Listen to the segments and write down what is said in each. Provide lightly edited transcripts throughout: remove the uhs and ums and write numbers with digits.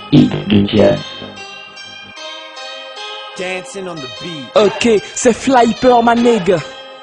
Idiot. Dancing on the beat. Ok, c'est Flyper, ma nigga.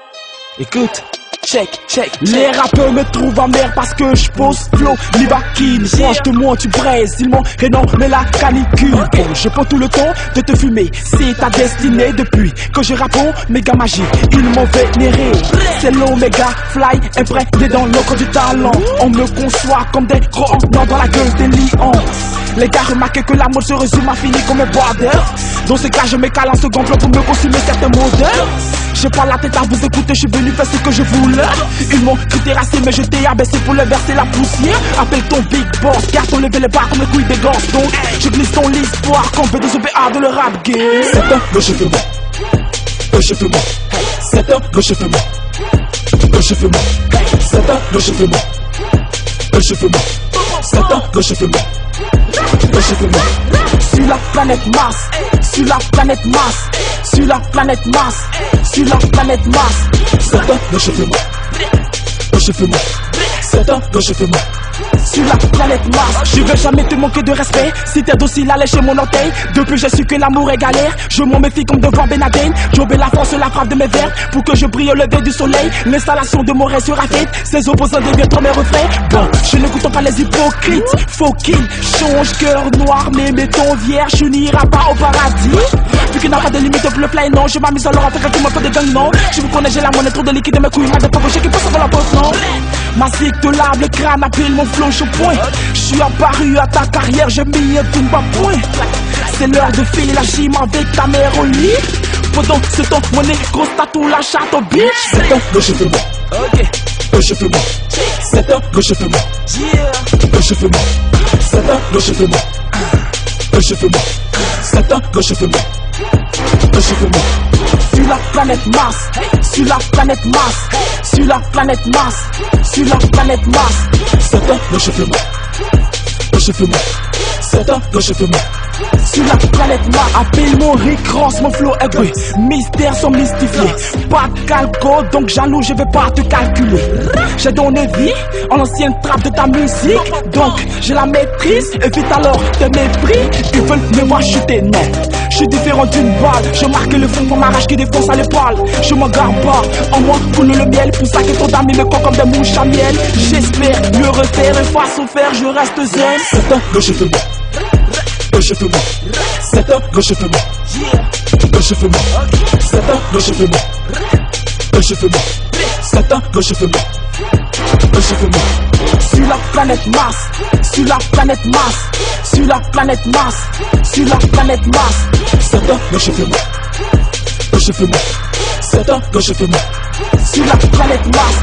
Écoute, check. Les rappeurs me trouvent amer parce que je pose flow, libakine. Proche de moi, tu braises, ils m'ont renommé la canicule. Bon, je prends tout le temps de te fumer, c'est ta destinée. Depuis que je rappe, méga magie, ils m'ont vénéré. C'est l'Omega Fly, imprégné dans l'encre du talent. On me conçoit comme des gros en dans la gueule des lions. Les gars remarquent que la mode se résume à finir comme un border. Dans ce cas, je me cale en second plan pour me consumer certains modèles. J'ai pas la tête à vous écouter, je suis venu faire ce que je voulais. Ils m'ont terrassé, mais je t'ai abaissé pour leur verser la poussière. Appelle ton big boss, car ton levé les barres comme les couilles des gosses. Donc, je glisse dans l'histoire comme B2OBA de le rap game. C'est un échauffement, échauffement. C'est un échauffement, échauffement. C'est un échauffement, échauffement. C'est un échauffement, échauffement. Sur la planète Mars, sur la planète Mars, sur la planète Mars, sur la planète Mars. C'est un échauffement, échauffement. C'est un échauffement. Sur la planète Mars, je vais jamais te manquer de respect. Si t'es docile à lécher mon orteil. Depuis j'ai su que l'amour est galère. Je m'en méfie comme devant Ben Laden. J'obéis la force, la frappe de mes vers pour que je brille au lever du soleil. L'installation de mon rêve sera faite. Ses opposants deviennent trop mes refrains. Bon, je n'écoute pas les hypocrites. Faut qu'ils changent cœur noir, mais mettons vierge, je n'irai pas au paradis. Vu qu'il n'a pas de limite pour le fly, non. Je m'amuse alors à faire que tu me fais des gangs, non. Je vous connais, j'ai la monnaie trop de liquide de mes couilles. Mal de pauvre, qui passe avant la poste, non. Ma zig te lave le crâne, appelle mon flow, je point. Je suis apparu à ta carrière, je m'y ai tout bas point. C'est l'heure de filer la gym avec ta mère au lit. Pendant ce temps, mon négro tatou la chatte au bitch. C'est un échauffement, échauffement. C'est un échauffement, échauffement. C'est un échauffement, échauffement. C'est un échauffement, échauffement. Sur la planète Mars, sur la planète Mars, sur la planète Mars, sur la planète Mars. C'est un échauffement, échauffement. C'est un échauffement. Sur la planète Mars, appelle mon Rick Ross, mon flow est bruit. Mystères sont mystifiés, pas de calco, donc jaloux, je vais pas te calculer. J'ai donné vie en ancienne trappe de ta musique, donc j'ai la maîtrise. Évite alors tes mépris, ils veulent me voir chuter, non. Je suis différent d'une balle, je marque le fond pour ma rage qui défonce à l'épaule. Je m'en garde pas, en moi coule le miel, pour ça que ton d'amis me coque comme des mouches à miel. J'espère me refaire et face au fer, je reste zen. C'est un échauffement, échauffement. C'est un échauffement, échauffement. C'est un échauffement, échauffement. C'est un échauffement, échauffement. Sur la planète Mars, sur la planète Mars, sur la planète Mars, sur la planète Mars. C'est un échauffement, échauffement. C'est un échauffement. Sur la planète Mars.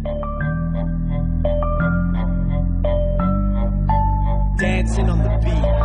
Dancing on the beat.